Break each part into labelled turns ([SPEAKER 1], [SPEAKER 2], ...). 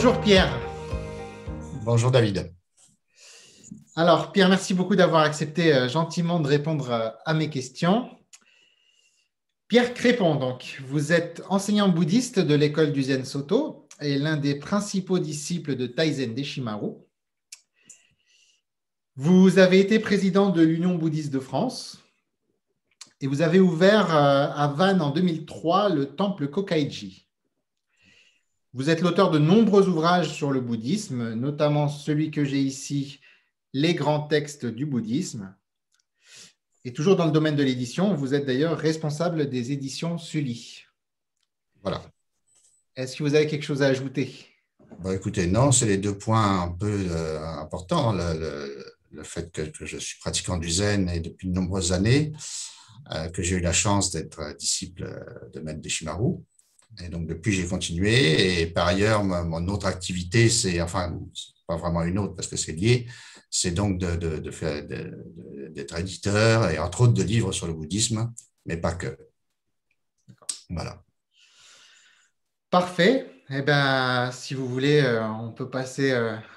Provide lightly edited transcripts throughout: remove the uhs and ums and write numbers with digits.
[SPEAKER 1] Bonjour Pierre.
[SPEAKER 2] Bonjour David.
[SPEAKER 1] Alors Pierre, merci beaucoup d'avoir accepté gentiment de répondre à mes questions. Pierre Crépon, donc, vous êtes enseignant bouddhiste de l'école du Zen Soto et l'un des principaux disciples de Taizen Deshimaru. Vous avez été président de l'Union bouddhiste de France et vous avez ouvert à Vannes en 2003 le temple Kokaiji. Vous êtes l'auteur de nombreux ouvrages sur le bouddhisme, notamment celui que j'ai ici, Les grands textes du bouddhisme. Et toujours dans le domaine de l'édition, vous êtes d'ailleurs responsable des éditions Sully.
[SPEAKER 2] Voilà.
[SPEAKER 1] Est-ce que vous avez quelque chose à ajouter?
[SPEAKER 2] Bon, écoutez, non, c'est les deux points un peu importants. Le fait que je suis pratiquant du Zen et depuis de nombreuses années, que j'ai eu la chance d'être disciple de Maître Deshimaru. Et donc, depuis, j'ai continué. Et par ailleurs, mon autre activité, enfin, pas vraiment une autre parce que c'est lié, c'est donc d'être éditeur et entre autres de livres sur le bouddhisme, mais pas que. Voilà.
[SPEAKER 1] Parfait. Eh bien, si vous voulez, on peut passer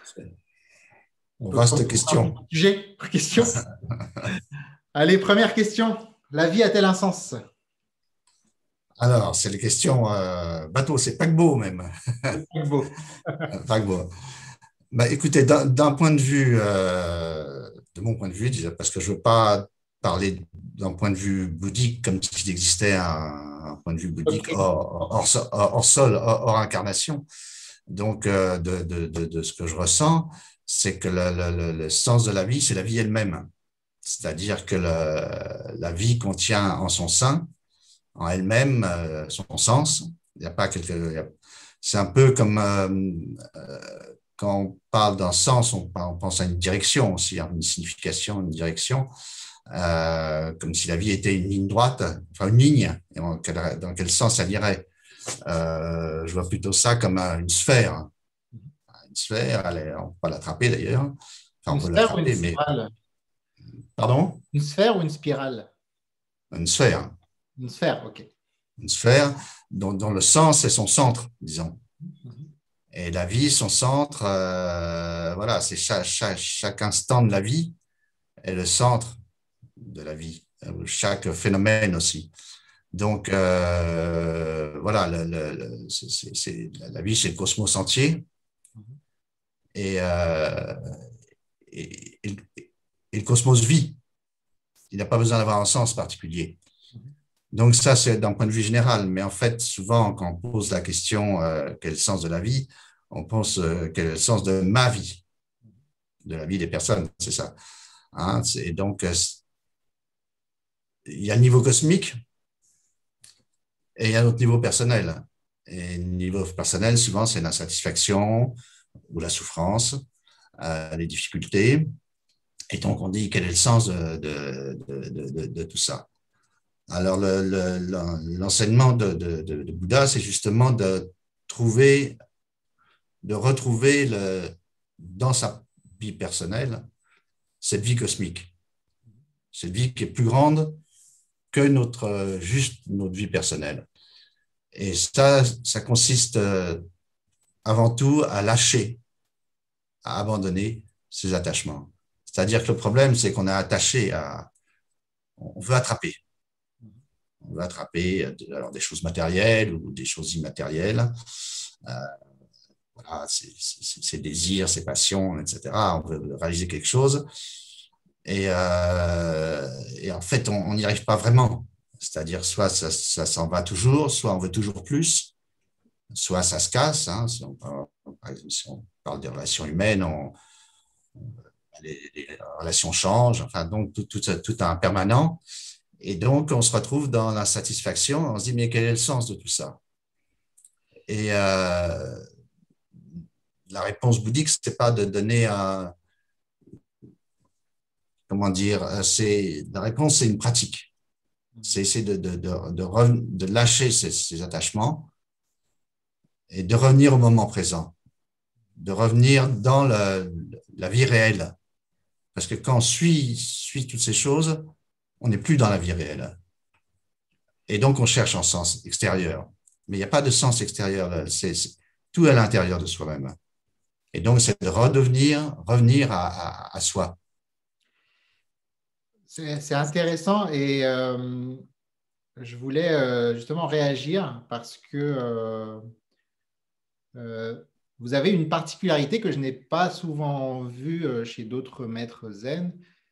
[SPEAKER 2] Vaste question.
[SPEAKER 1] Sujet, question. Allez, première question. La vie a-t-elle un sens?
[SPEAKER 2] Alors, c'est les questions bateau, c'est paquebot même.
[SPEAKER 1] Beau.
[SPEAKER 2] Paquebot. Bah, écoutez, d'un point de vue, de mon point de vue, parce que je ne veux pas parler d'un point de vue bouddhique comme s'il existait un point de vue bouddhique hors sol, hors incarnation. Donc, de ce que je ressens, c'est que le sens de la vie, c'est la vie elle-même. C'est-à-dire que la vie contient en son sein, en elle-même, son sens. Il n'y a pas c'est un peu comme quand on parle d'un sens, on pense à une direction aussi, à une signification, une direction, comme si la vie était une ligne droite, enfin une ligne, et dans quel sens elle irait. Je vois plutôt ça comme une sphère. Une sphère, on peut pas l'attraper d'ailleurs. Enfin, on peut l'attraper, mais... Pardon?
[SPEAKER 1] Une sphère ou une spirale?
[SPEAKER 2] Une sphère.
[SPEAKER 1] Une sphère, ok.
[SPEAKER 2] Une sphère dont le sens est son centre, disons. Et la vie, son centre, voilà, c'est chaque instant de la vie est le centre de la vie, chaque phénomène aussi. Donc, voilà, la vie, c'est le cosmos entier. Et le cosmos vit. Il n'a pas besoin d'avoir un sens particulier. Donc, ça, c'est d'un point de vue général. Mais en fait, souvent, quand on pose la question quel est le sens de la vie, on pense quel est le sens de ma vie, de la vie des personnes, c'est ça. Hein, et donc, il y a le niveau cosmique et il y a un autre niveau personnel. Et le niveau personnel, souvent, c'est l'insatisfaction ou la souffrance, les difficultés. Et donc, on dit quel est le sens de tout ça. Alors, l'enseignement de Bouddha, c'est justement de retrouver dans sa vie personnelle cette vie cosmique, cette vie qui est plus grande que juste notre vie personnelle. Et ça consiste avant tout à lâcher, à abandonner ses attachements. C'est-à-dire que le problème, c'est qu'on est attaché on veut attraper. On veut attraper alors des choses matérielles ou des choses immatérielles. Voilà, ses désirs, ses passions, etc. On veut réaliser quelque chose. Et en fait, on n'y arrive pas vraiment. C'est-à-dire, soit ça s'en va toujours, soit on veut toujours plus, soit ça se casse. Hein, si on parle des relations humaines, les relations changent. Enfin, donc, tout un permanent. Et donc, on se retrouve dans l'insatisfaction. On se dit, mais quel est le sens de tout ça? Et la réponse bouddhique, ce n'est pas de donner comment dire, la réponse, c'est une pratique. C'est essayer de lâcher ces attachements et de revenir au moment présent, de revenir dans la vie réelle. Parce que quand on suit toutes ces choses, on n'est plus dans la vie réelle. Et donc, on cherche un sens extérieur. Mais il n'y a pas de sens extérieur. tout à l'intérieur de soi-même. Et donc, c'est de revenir à soi.
[SPEAKER 1] C'est intéressant et je voulais justement réagir parce que vous avez une particularité que je n'ai pas souvent vue chez d'autres maîtres zen.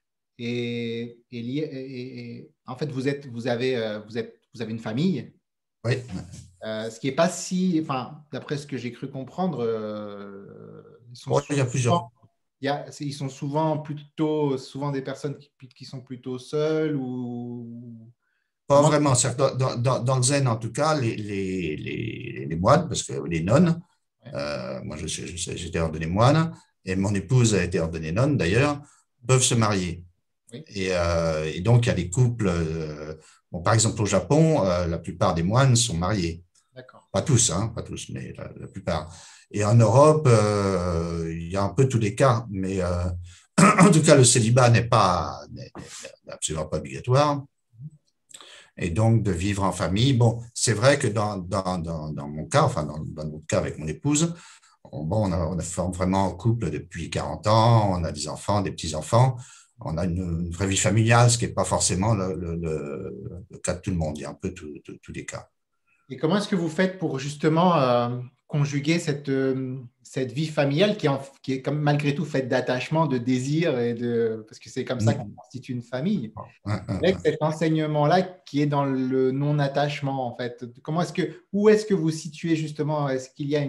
[SPEAKER 1] En fait, vous avez une famille,
[SPEAKER 2] Oui.
[SPEAKER 1] ce qui n'est pas si, enfin, d'après ce que j'ai cru comprendre,
[SPEAKER 2] Oh, il y a plusieurs.
[SPEAKER 1] ils sont souvent des personnes qui sont plutôt seules ou
[SPEAKER 2] Pas
[SPEAKER 1] comment?
[SPEAKER 2] vraiment. Dans le zen, en tout cas, les moines, parce que les nonnes,
[SPEAKER 1] Ouais,
[SPEAKER 2] moi j'étais ordonné moine, et mon épouse a été ordonnée nonne d'ailleurs, peuvent se marier.
[SPEAKER 1] oui,
[SPEAKER 2] Et donc, il y a des couples. Bon, par exemple, au Japon, la plupart des moines sont mariés.
[SPEAKER 1] d'accord.
[SPEAKER 2] Pas tous, hein, pas tous, mais la plupart. Et en Europe, il y a un peu tous les cas, mais en tout cas, le célibat n'est absolument pas obligatoire. Et donc, de vivre en famille. Bon, c'est vrai que dans mon cas, enfin, dans notre cas avec mon épouse, on a fait vraiment un couple depuis 40 ans, on a des enfants, des petits-enfants, on a une vraie vie familiale, ce qui n'est pas forcément le cas de tout le monde. Il y a un peu tous les cas.
[SPEAKER 1] Et comment est-ce que vous faites pour justement conjuguer cette vie familiale qui est comme malgré tout faite d'attachement, de désir parce que c'est comme ça qu'on constitue une famille, avec cet enseignement-là qui est dans le non-attachement en fait. Où est-ce que vous situez justement? Est-ce qu'il y a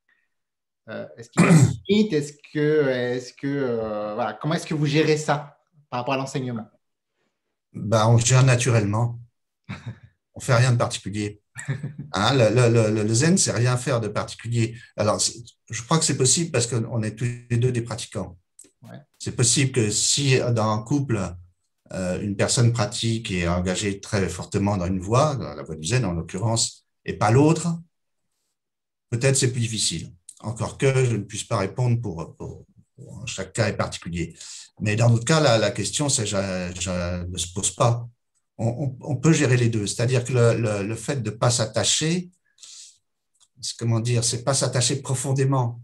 [SPEAKER 1] une limite? Voilà, comment est-ce que vous gérez ça par rapport à l'enseignement?
[SPEAKER 2] Ben, on gère naturellement, on ne fait rien de particulier. Hein, le zen, c'est rien faire de particulier. Alors, je crois que c'est possible parce qu'on est tous les deux des pratiquants.
[SPEAKER 1] Ouais.
[SPEAKER 2] C'est possible que si dans un couple, une personne pratique et est engagée très fortement dans une voie, dans la voie du zen en l'occurrence, et pas l'autre, peut-être c'est plus difficile. Encore que je ne puisse pas répondre pour chaque cas est particulier. Mais dans notre cas, la question ne se pose pas. On peut gérer les deux. C'est-à-dire que le fait de ne pas s'attacher, comment dire, c'est pas s'attacher profondément.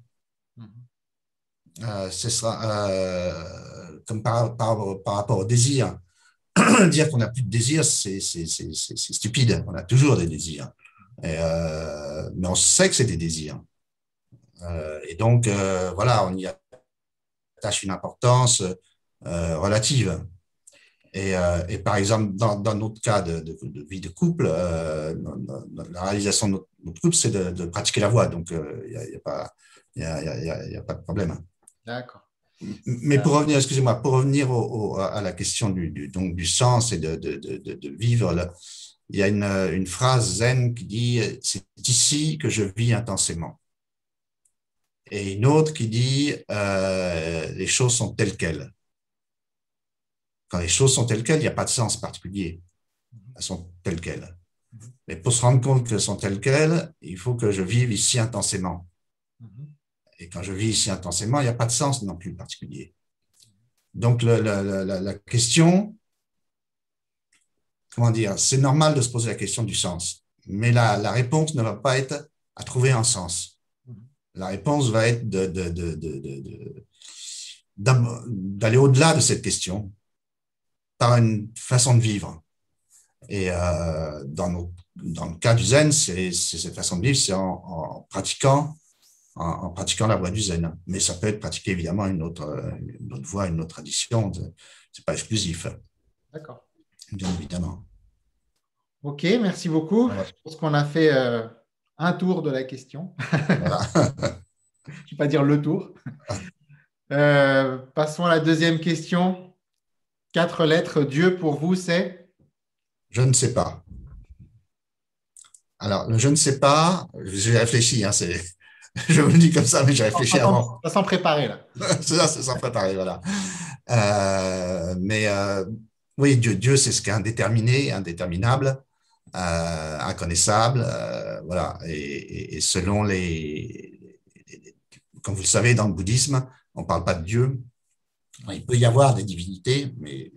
[SPEAKER 2] Ce sera comme par rapport au désir. Dire qu'on n'a plus de désir, c'est stupide. On a toujours des désirs. Mais on sait que c'est des désirs. Et donc, voilà, on y attache une importance relative. Et par exemple, dans notre cas de vie de couple, la réalisation de notre couple, c'est de pratiquer la voie. Donc, il n'y a pas de problème.
[SPEAKER 1] D'accord.
[SPEAKER 2] Mais pour revenir, excusez-moi, pour revenir à la question donc du sens et de vivre, il y a une phrase zen qui dit « c'est ici que je vis intensément ». Et une autre qui dit les choses sont telles quelles. Quand les choses sont telles quelles, il n'y a pas de sens particulier. Elles sont telles quelles. Mais pour se rendre compte qu'elles sont telles quelles, il faut que je vive ici intensément. Et quand je vis ici intensément, il n'y a pas de sens non plus particulier. Donc, la question, comment dire, c'est normal de se poser la question du sens, mais la réponse ne va pas être à trouver un sens. La réponse va être d'aller au-delà de cette question par une façon de vivre. Et dans le cas du zen, c'est cette façon de vivre, c'est en pratiquant la voie du zen. Mais ça peut être pratiqué évidemment une autre voie, une autre tradition. C'est pas exclusif.
[SPEAKER 1] D'accord.
[SPEAKER 2] Bien évidemment.
[SPEAKER 1] Ok, merci beaucoup.
[SPEAKER 2] Voilà.
[SPEAKER 1] Je pense qu'on a fait un tour de la question.
[SPEAKER 2] Voilà.
[SPEAKER 1] Je ne vais pas dire le tour. Passons à la deuxième question. 4 lettres. Dieu pour vous, c'est?
[SPEAKER 2] Je ne sais pas. Alors, le je ne sais pas, j'ai réfléchi, hein, je vous le dis comme ça, mais j'ai réfléchi avant.
[SPEAKER 1] Ça s'en préparer, là.
[SPEAKER 2] C'est ça, c'est sans préparer, voilà. Mais oui, Dieu, c'est ce qui est indéterminé, indéterminable, inconnaissable, voilà. Et selon comme vous le savez, dans le bouddhisme, on ne parle pas de Dieu. Il peut y avoir des divinités,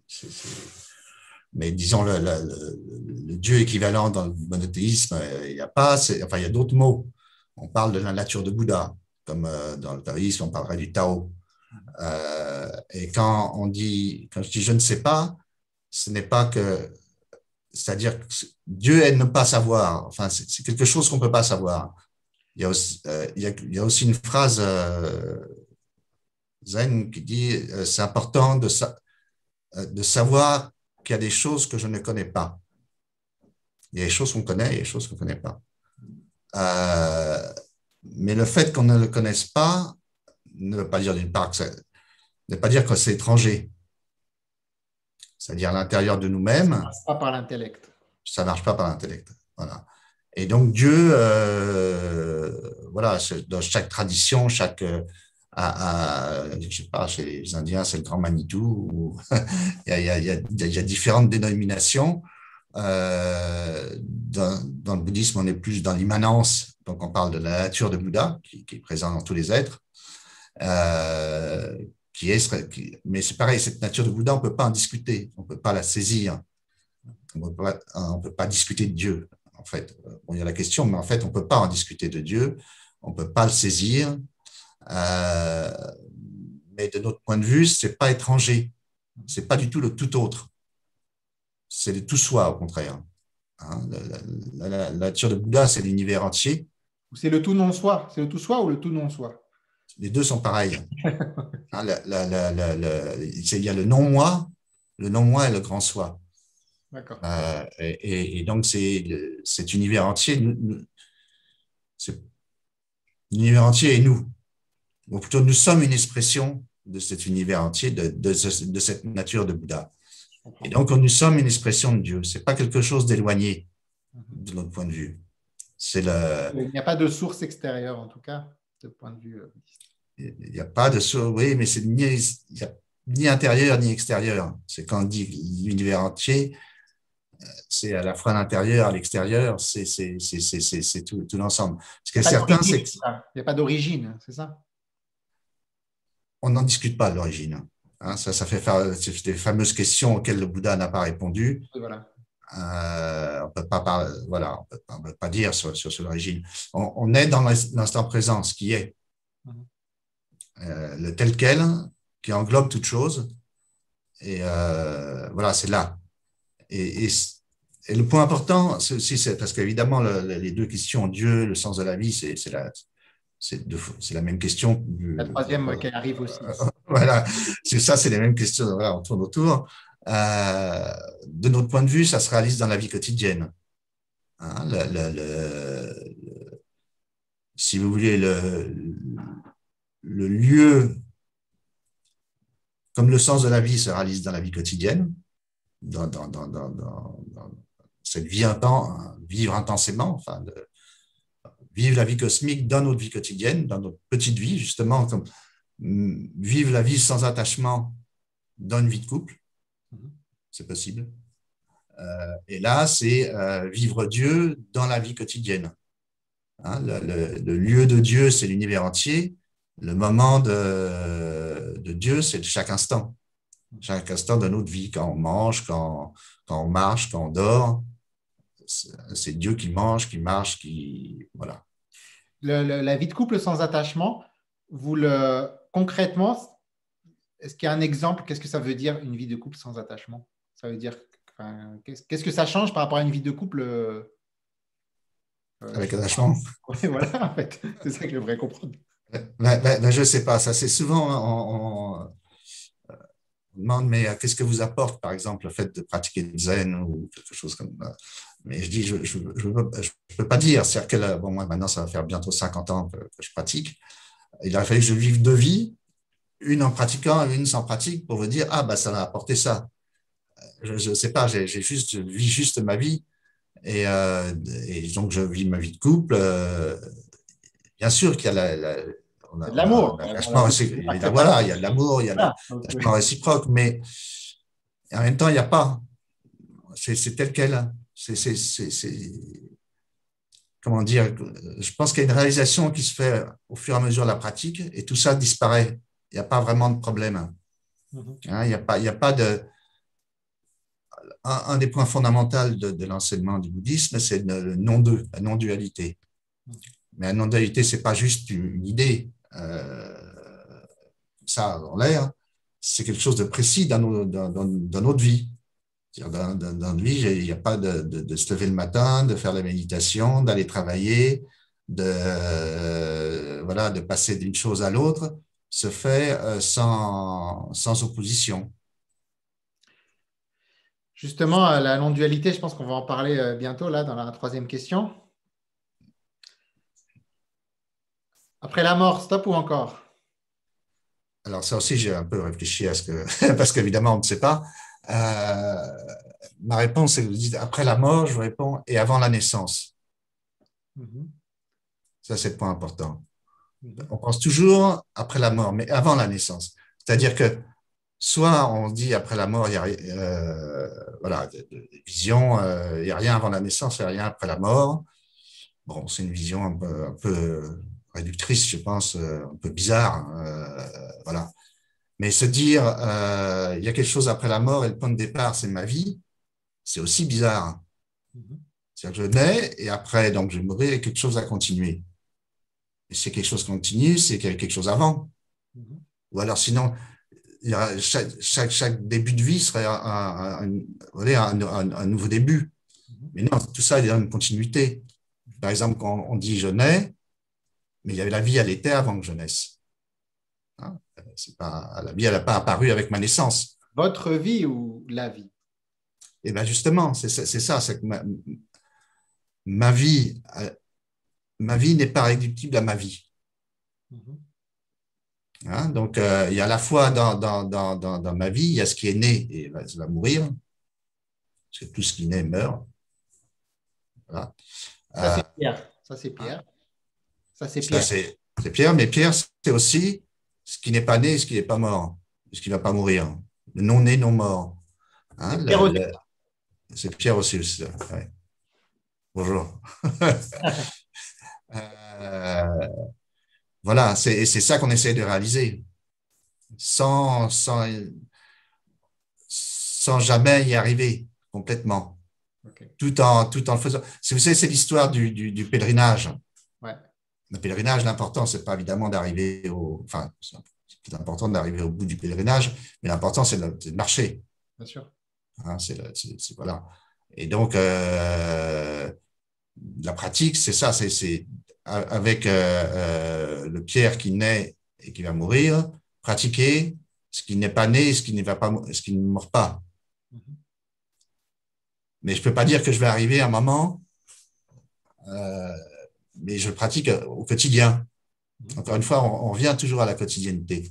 [SPEAKER 2] mais disons le Dieu équivalent dans le monothéisme, il n'y a pas, il y a d'autres mots. On parle de la nature de Bouddha, comme dans le taoïsme, on parlerait du Tao. Et quand je dis je ne sais pas, ce n'est pas que, c'est-à-dire que Dieu est ne pas savoir. Enfin, c'est quelque chose qu'on ne peut pas savoir. Il y a aussi, il y a aussi une phrase zen qui dit c'est important de savoir qu'il y a des choses que je ne connais pas. Il y a des choses qu'on connaît, il y a des choses qu'on ne connaît pas. Mais le fait qu'on ne le connaisse pas ne veut pas dire d'une part ne veut pas dire que c'est étranger. C'est-à-dire à l'intérieur de nous-mêmes.
[SPEAKER 1] Ça ne passe pas par l'intellect.
[SPEAKER 2] Ça ne marche pas par l'intellect. Voilà. Et donc Dieu, voilà, dans chaque tradition, je sais pas, chez les Indiens, c'est le grand Manitou. Il y a différentes dénominations. Dans le bouddhisme, on est plus dans l'immanence. Donc, on parle de la nature de Bouddha, qui est présente dans tous les êtres. Mais c'est pareil, cette nature de Bouddha, on ne peut pas en discuter, on ne peut pas la saisir, on ne peut pas discuter de Dieu, en fait. Bon, il y a la question, mais en fait, on ne peut pas en discuter de Dieu, on ne peut pas le saisir, mais de notre point de vue, ce n'est pas étranger, ce n'est pas du tout le tout autre, c'est le tout soi, au contraire. Hein, la nature de Bouddha, c'est l'univers entier.
[SPEAKER 1] C'est le tout non-soi, c'est le tout soi ou le tout non-soi?
[SPEAKER 2] Les deux sont pareils. Hein, il y a le non-moi et le grand soi.
[SPEAKER 1] D'accord.
[SPEAKER 2] Et donc, cet univers entier, l'univers entier est nous. Ou plutôt, nous sommes une expression de cet univers entier, de cette nature de Bouddha. Et donc, nous sommes une expression de Dieu. Ce n'est pas quelque chose d'éloigné de notre point de vue. Il
[SPEAKER 1] n'y a pas de source extérieure, en tout cas, de point de vue bouddhiste.
[SPEAKER 2] Il n'y a pas de source, oui, mais il n'y a ni intérieur ni extérieur. C'est quand on dit l'univers entier, c'est à la fois l'intérieur, l'extérieur, c'est tout l'ensemble. Ce qui est certain, c'est qu'il
[SPEAKER 1] n'y a pas d'origine, c'est ça?
[SPEAKER 2] On n'en discute pas de l'origine. Hein, ça fait des fameuses questions auxquelles le Bouddha n'a pas répondu.
[SPEAKER 1] Voilà.
[SPEAKER 2] On peut pas dire sur l'origine. On est dans l'instant présent, ce qui est. Le tel quel, qui englobe toute chose. Et voilà, c'est là. Et le point important, c'est parce qu'évidemment, les deux questions, Dieu, le sens de la vie, c'est la même question.
[SPEAKER 1] La troisième qui arrive aussi.
[SPEAKER 2] Voilà, c'est les mêmes questions, voilà, on tourne autour. De notre point de vue, ça se réalise dans la vie quotidienne. Hein, si vous voulez, le lieu, comme le sens de la vie se réalise dans la vie quotidienne, dans cette vie vivre intensément, enfin, vivre la vie cosmique dans notre vie quotidienne, dans notre petite vie, justement, comme vivre la vie sans attachement dans une vie de couple, c'est possible. Et là, c'est vivre Dieu dans la vie quotidienne. Hein, le lieu de Dieu, c'est l'univers entier. Le moment de Dieu, c'est chaque instant. Chaque instant de notre vie, quand on mange, quand on marche, quand on dort. C'est Dieu qui mange, qui marche, voilà.
[SPEAKER 1] La vie de couple sans attachement, concrètement, est-ce qu'il y a un exemple? Qu'est-ce que ça veut dire une vie de couple sans attachement? Ça veut dire, qu'est-ce que ça change par rapport à une vie de couple
[SPEAKER 2] avec attachement?
[SPEAKER 1] Oui, voilà, en fait, c'est ça que j'aimerais comprendre.
[SPEAKER 2] Je ne sais pas, ça c'est souvent on demande, mais qu'est-ce que vous apporte, par exemple, le fait de pratiquer le zen ou quelque chose comme ça. Mais je dis, je ne peux pas dire. C'est-à-dire que, bon, moi, maintenant, ça va faire bientôt 50 ans que je pratique. Il a fallu que je vive deux vies, une en pratiquant et une sans pratique, pour vous dire, ah, bah, ça m'a apporté ça. Je ne sais pas, je vis juste ma vie. Et donc, je vis ma vie de couple. Bien sûr qu'il y a
[SPEAKER 1] de l'amour.
[SPEAKER 2] Voilà, il y a de l'amour, il y a l'attachement réciproque, mais en même temps, il n'y a pas. C'est tel quel. Comment dire, je pense qu'il y a une réalisation qui se fait au fur et à mesure de la pratique et tout ça disparaît. Il n'y a pas vraiment de problème. Hein, il n'y a pas de. Un des points fondamentaux de l'enseignement du bouddhisme, c'est le non-deux, la non-dualité. Mais la non-dualité, ce n'est pas juste une idée, ça, en l'air, c'est quelque chose de précis dans notre vie. Dans notre vie, il n'y a pas de se lever le matin, de faire la méditation, d'aller travailler, voilà, de passer d'une chose à l'autre, se fait sans opposition.
[SPEAKER 1] Justement, la non-dualité, je pense qu'on va en parler bientôt là dans la troisième question. Après la mort, stop ou encore?
[SPEAKER 2] Alors ça aussi, j'ai un peu réfléchi à ce que, parce qu'évidemment, on ne sait pas. Ma réponse, c'est que vous dites après la mort, je vous réponds, et avant la naissance. Ça, c'est le point important. On pense toujours après la mort, mais avant la naissance. C'est-à-dire que soit on dit après la mort, il y a voilà, vision, il n'y a rien avant la naissance, il n'y a rien après la mort. Bon, c'est une vision un peu réductrice, je pense, un peu bizarre. Voilà. Mais se dire, il y a quelque chose après la mort et le point de départ, c'est ma vie, c'est aussi bizarre. C'est-à-dire que je nais et après, donc, je mourrai et quelque chose à continuer. Et si quelque chose continue, c'est qu'il y a quelque chose avant. Ou alors sinon, il y a chaque début de vie serait un nouveau début. Mais non, tout ça, il y a une continuité. Par exemple, quand on dit je nais, mais il y avait la vie, elle était avant que je naisse. Hein, c'est pas, la vie, elle n'a pas apparu avec ma naissance.
[SPEAKER 1] Votre vie ou la vie?
[SPEAKER 2] Et bien justement, c'est ça, c'est que ma vie n'est pas réductible à ma vie. Hein, donc, il y a à la fois dans ma vie, il y a ce qui est né et va mourir, parce que tout ce qui naît meurt. Voilà.
[SPEAKER 1] Ça, c'est Pierre. Ça, c'est Pierre. Ça, c'est Pierre.
[SPEAKER 2] C'est Pierre, mais Pierre, c'est aussi ce qui n'est pas né et ce qui n'est pas mort, ce qui ne va pas mourir. Le non né, non mort. Hein, c'est Pierre aussi. Ouais. Bonjour. Voilà, c'est ça qu'on essaie de réaliser, sans jamais y arriver complètement, okay. tout en le faisant. Vous savez, c'est l'histoire du pèlerinage.
[SPEAKER 1] Ouais.
[SPEAKER 2] Le pèlerinage, l'important, c'est pas évidemment d'arriver enfin, c'est important d'arriver au bout du pèlerinage, mais l'important, c'est de marcher.
[SPEAKER 1] Bien sûr.
[SPEAKER 2] Hein, voilà. Et donc, la pratique, c'est ça, c'est avec le Pierre qui naît et qui va mourir, pratiquer ce qui n'est pas né et ce qui ne meurt pas. Mais je ne peux pas dire que je vais arriver à un moment, mais je le pratique au quotidien. Encore une fois, on revient toujours à la quotidienneté.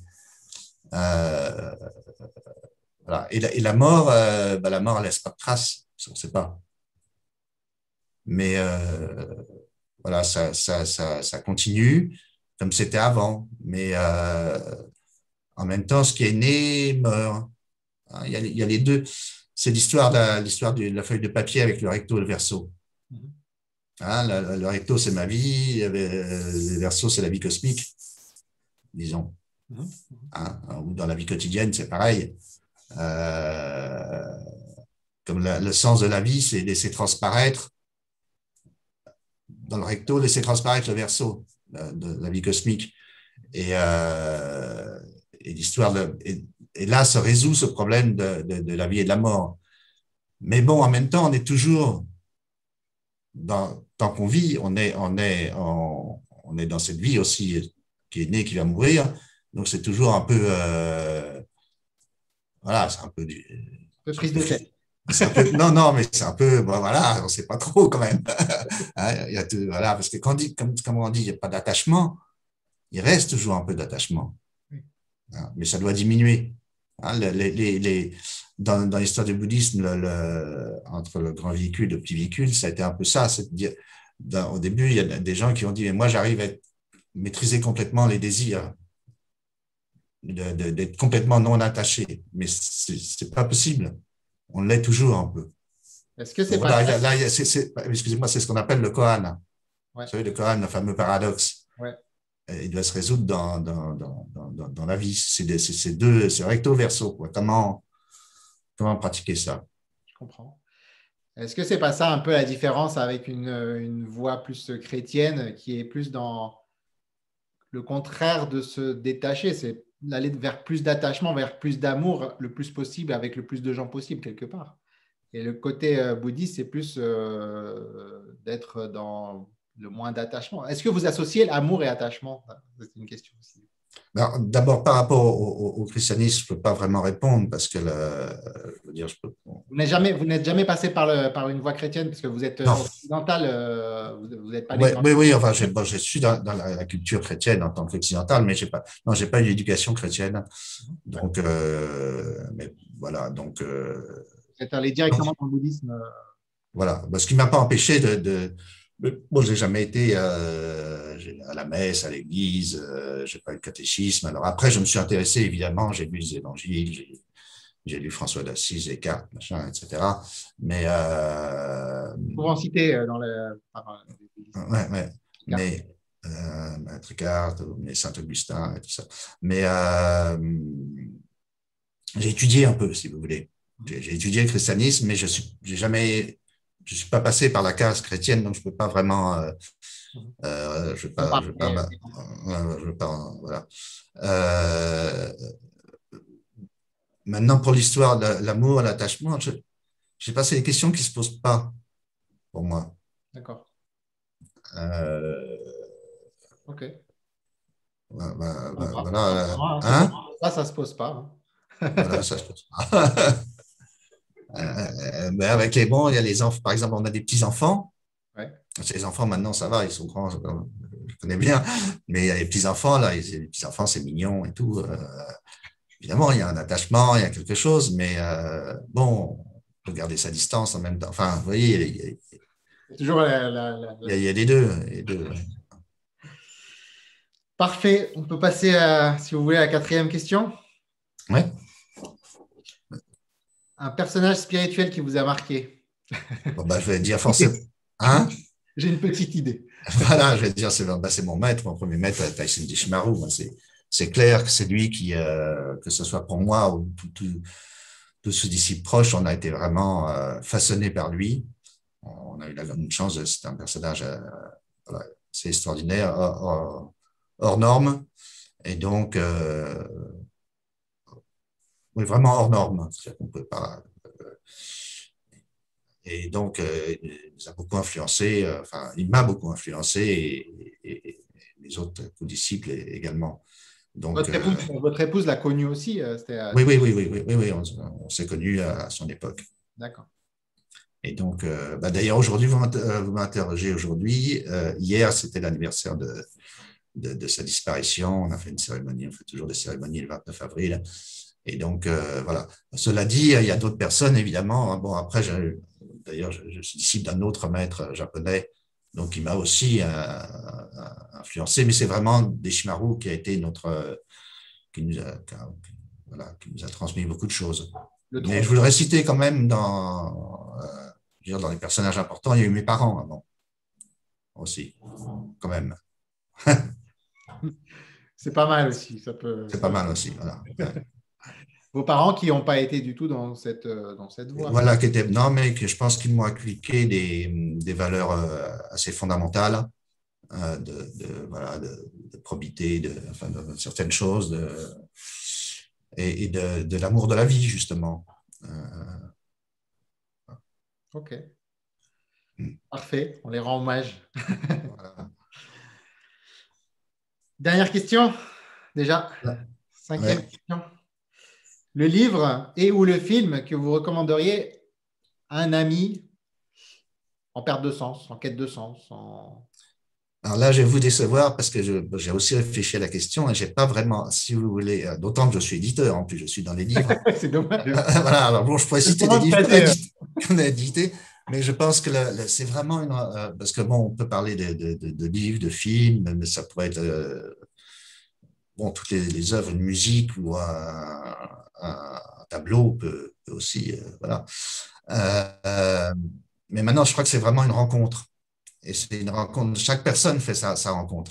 [SPEAKER 2] Voilà. Et la mort, la mort, elle ne laisse pas de traces, on ne sait pas. Mais voilà, ça continue comme c'était avant. Mais en même temps, ce qui est né meurt. Il y a les deux. C'est l'histoire de la feuille de papier avec le recto et le verso. Hein, le recto, c'est ma vie. Le verso, c'est la vie cosmique, disons. Hein, ou dans la vie quotidienne, c'est pareil. Comme le sens de la vie, c'est laisser transparaître. Dans le recto, laisser transparaître le verso de la vie cosmique. Et l'histoire et là se résout ce problème de la vie et de la mort. Mais bon, en même temps, on est toujours, tant qu'on vit, on est dans cette vie aussi qui est née, qui va mourir. Donc, c'est toujours un peu, voilà, c'est un peu
[SPEAKER 1] prise de tête.
[SPEAKER 2] Non, mais c'est un peu, bon, voilà, on ne sait pas trop quand même. Hein, voilà, parce que comme on dit, il n'y a pas d'attachement, il reste toujours un peu d'attachement. Hein, mais ça doit diminuer. Hein, dans l'histoire du bouddhisme, entre le grand véhicule et le petit véhicule, ça a été un peu ça. C'est-à-dire, au début, il y a des gens qui ont dit, mais moi, j'arrive à maîtriser complètement les désirs, d'être complètement non attaché. Mais ce n'est pas possible. On l'est toujours un peu.
[SPEAKER 1] Est-ce que c'est pas
[SPEAKER 2] excusez-moi, c'est ce qu'on appelle le koan.
[SPEAKER 1] Ouais.
[SPEAKER 2] Vous savez, le koan, le fameux paradoxe.
[SPEAKER 1] Ouais.
[SPEAKER 2] Il doit se résoudre dans la vie. C'est recto verso. Quoi. Comment pratiquer ça?
[SPEAKER 1] Je comprends. Est-ce que c'est pas ça un peu la différence avec une voie plus chrétienne qui est plus dans le contraire de se détacher, c'est d'aller vers plus d'attachement, vers plus d'amour le plus possible avec le plus de gens possible quelque part. Et le côté bouddhiste, c'est plus d'être dans le moins d'attachement. Est-ce que vous associez amour et attachement? C'est une question aussi.
[SPEAKER 2] Alors, d'abord, par rapport au christianisme, je ne peux pas vraiment répondre parce que, je veux dire, je peux.
[SPEAKER 1] Vous n'êtes jamais passé par une voie chrétienne parce que vous êtes
[SPEAKER 2] Non.
[SPEAKER 1] occidental, vous n'êtes pas né
[SPEAKER 2] Oui,
[SPEAKER 1] dans...
[SPEAKER 2] oui, oui, enfin, bon, je suis dans la culture chrétienne en tant qu'occidental, mais j'ai pas eu d'éducation chrétienne. Donc, mais voilà, donc.
[SPEAKER 1] Vous êtes allé directement dans le bouddhisme.
[SPEAKER 2] Voilà. Ce qui ne m'a pas empêché bon, j'ai jamais été à la messe, à l'église, j'ai pas eu de catéchisme. Alors après, je me suis intéressé, évidemment, j'ai lu les évangiles, j'ai lu François d'Assise, Descartes, machin, etc. Mais,
[SPEAKER 1] Pour en citer
[SPEAKER 2] ouais, ouais. Mais, Maître Eckhart, mais Saint-Augustin et tout ça. Mais j'ai étudié un peu, si vous voulez. J'ai étudié le christianisme, mais je suis pas passé par la case chrétienne, donc je peux pas vraiment, voilà. Maintenant, pour l'histoire de l'amour, l'attachement, j'ai passé des questions qui se posent pas pour moi.
[SPEAKER 1] D'accord. Ok.
[SPEAKER 2] Voilà,
[SPEAKER 1] hein? Ça se pose pas.
[SPEAKER 2] Voilà, ça se pose pas. Mais avec les bons, il y a les enfants. Par exemple, on a des petits-enfants.
[SPEAKER 1] Ouais.
[SPEAKER 2] Ces enfants, maintenant, ça va, ils sont grands, je connais bien. Mais il y a les petits-enfants, là, les petits-enfants, c'est mignon et tout. Évidemment, il y a un attachement, il y a quelque chose, mais bon, on peut garder sa distance en même temps. Enfin, vous voyez,
[SPEAKER 1] Toujours
[SPEAKER 2] il y a les deux. Les deux.
[SPEAKER 1] Parfait. On peut passer, si vous voulez, à la 4e question.
[SPEAKER 2] Ouais.
[SPEAKER 1] Un personnage spirituel qui vous a marqué.
[SPEAKER 2] Bon, je vais dire forcément. Hein?
[SPEAKER 1] J'ai une petite idée.
[SPEAKER 2] Voilà, je vais dire, c'est mon maître, mon premier maître, Tyson Deshimaru. C'est clair que c'est lui qui, que ce soit pour moi ou tous ceux d'ici proches, on a été vraiment façonnés par lui. On a eu la grande chance, c'est un personnage voilà, c'est extraordinaire, hors norme. Et donc, oui, vraiment hors norme. On peut pas. Et donc, il nous a beaucoup influencé, enfin, il m'a beaucoup influencé et les autres disciples également. Donc,
[SPEAKER 1] votre épouse l'a connu aussi
[SPEAKER 2] oui, on s'est connus à son époque.
[SPEAKER 1] D'accord.
[SPEAKER 2] Et donc, d'ailleurs, aujourd'hui, vous m'interrogez aujourd'hui. Hier, c'était l'anniversaire de sa disparition. On a fait une cérémonie, on fait toujours des cérémonies le 29 avril. Et donc, voilà. Cela dit, il y a d'autres personnes, évidemment. Bon, après, d'ailleurs, je suis disciple d'un autre maître japonais, donc il m'a aussi influencé, mais c'est vraiment Deshimaru qui a été qui nous a transmis beaucoup de choses. Mais je voudrais citer quand même dans les personnages importants, il y a eu mes parents avant aussi, quand même.
[SPEAKER 1] C'est pas mal aussi.
[SPEAKER 2] C'est pas mal aussi, voilà.
[SPEAKER 1] Vos parents qui n'ont pas été du tout dans cette voie.
[SPEAKER 2] Voilà, non, mais que je pense qu'ils m'ont inculqué des valeurs assez fondamentales de probité, de certaines choses, et de l'amour de la vie, justement.
[SPEAKER 1] Ok. Parfait, on les rend hommage.
[SPEAKER 2] Voilà.
[SPEAKER 1] Dernière question, déjà. 5e question. Le livre et ou le film que vous recommanderiez à un ami en perte de sens, en quête de sens
[SPEAKER 2] Alors là, je vais vous décevoir parce que j'ai aussi réfléchi à la question et j'ai pas vraiment, si vous voulez, d'autant que je suis éditeur, en plus je suis dans les livres.
[SPEAKER 1] C'est dommage.
[SPEAKER 2] Voilà, alors bon, je pourrais citer des livres qu'on a édités, mais je pense que c'est vraiment parce que bon, on peut parler de livres, de films, mais ça pourrait être bon, toutes les œuvres de musique ou un tableau peut aussi, voilà. Mais maintenant, je crois que c'est vraiment une rencontre. Et c'est une rencontre, chaque personne fait sa rencontre.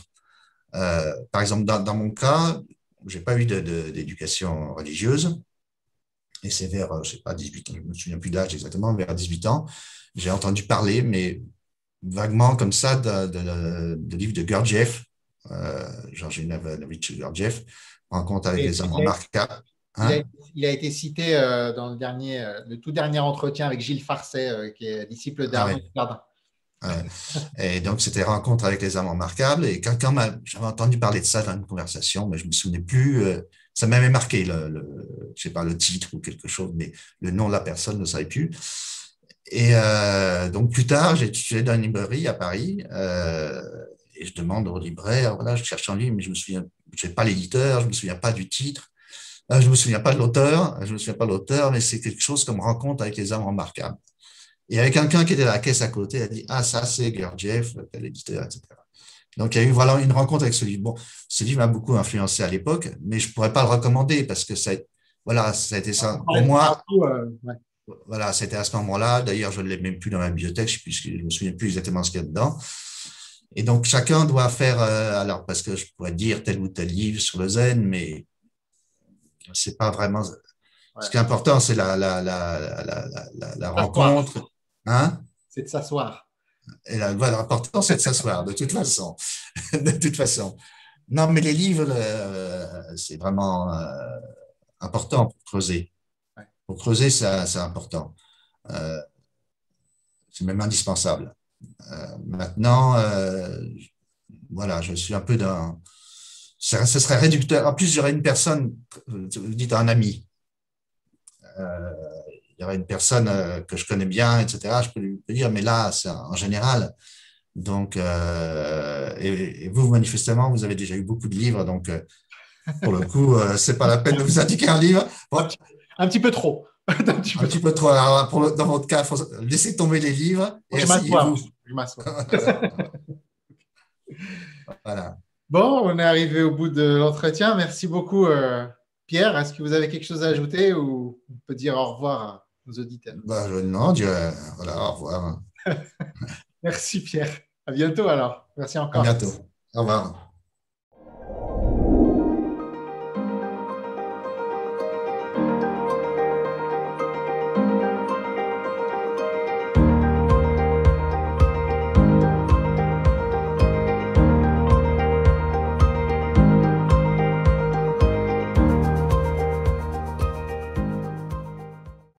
[SPEAKER 2] Par exemple, dans mon cas, je n'ai pas eu d'éducation religieuse. Et c'est vers, je sais pas, 18 ans, je me souviens plus d'âge exactement, vers 18 ans, j'ai entendu parler, mais vaguement comme ça, de livres de Gurdjieff, Georgi Ivanovitch Gurdjieff, Rencontre avec les hommes remarquables.
[SPEAKER 1] Il a,
[SPEAKER 2] Hein?
[SPEAKER 1] il a été cité dans le tout dernier entretien avec Gilles Farcet, qui est disciple
[SPEAKER 2] Ah oui.
[SPEAKER 1] d'Arnaud Jardin.
[SPEAKER 2] Ouais. Et donc, c'était Rencontre avec les âmes remarquables. Et j'avais entendu parler de ça dans une conversation, mais je me souvenais plus. Ça m'avait marqué, je sais pas, le titre ou quelque chose, mais le nom de la personne, je ne savais plus. Et donc, plus tard, j'ai étudié dans une librairie à Paris. Et je demande au libraire, voilà, je cherche un livre, mais je me souviens, je n'ai pas l'éditeur, je me souviens pas du titre, je me souviens pas de l'auteur, mais c'est quelque chose comme Rencontre avec les âmes remarquables. Et il y avait quelqu'un qui était à la caisse à côté, il a dit, ah, ça, c'est Gurdjieff, tel éditeur, etc. Donc, il y a eu voilà, une rencontre avec ce livre. Bon, ce livre m'a beaucoup influencé à l'époque, mais je ne pourrais pas le recommander parce que voilà, ça a été ça. Pour moi,
[SPEAKER 1] Ouais.
[SPEAKER 2] voilà, c'était à ce moment-là. D'ailleurs, je ne l'ai même plus dans ma bibliothèque, je ne me souviens plus exactement ce qu'il y a dedans. Et donc, chacun doit faire, alors, parce que je pourrais dire tel ou tel livre sur le zen, mais c'est pas vraiment.
[SPEAKER 1] Ouais.
[SPEAKER 2] Ce qui est important, c'est la rencontre. Hein?
[SPEAKER 1] C'est de s'asseoir.
[SPEAKER 2] Et l'important, c'est de s'asseoir, de toute façon. De toute façon. Non, mais les livres, c'est vraiment important pour creuser.
[SPEAKER 1] Ouais.
[SPEAKER 2] Pour creuser, c'est important. Euh, c'est même indispensable. Maintenant, voilà, je suis un peu dans. Ce serait réducteur. En plus, j'aurais une personne, vous dites un ami. Il y aurait une personne que je connais bien, etc. Je peux lui dire, mais là, c'est en général. Donc, et vous, manifestement, vous avez déjà eu beaucoup de livres, donc pour le coup, c'est pas la peine de vous indiquer un livre. Bon,
[SPEAKER 1] un petit peu trop.
[SPEAKER 2] un petit peu trop. Alors, dans votre cas, il faut laisser tomber les livres et asseyez-vous.
[SPEAKER 1] Je m'assois.
[SPEAKER 2] Voilà.
[SPEAKER 1] Bon, on est arrivé au bout de l'entretien. Merci beaucoup, Pierre. Est-ce que vous avez quelque chose à ajouter ou on peut dire au revoir à nos auditeurs?
[SPEAKER 2] Non, voilà, au revoir.
[SPEAKER 1] Merci, Pierre. À bientôt alors. Merci
[SPEAKER 2] À
[SPEAKER 1] encore.
[SPEAKER 2] bientôt. Au revoir.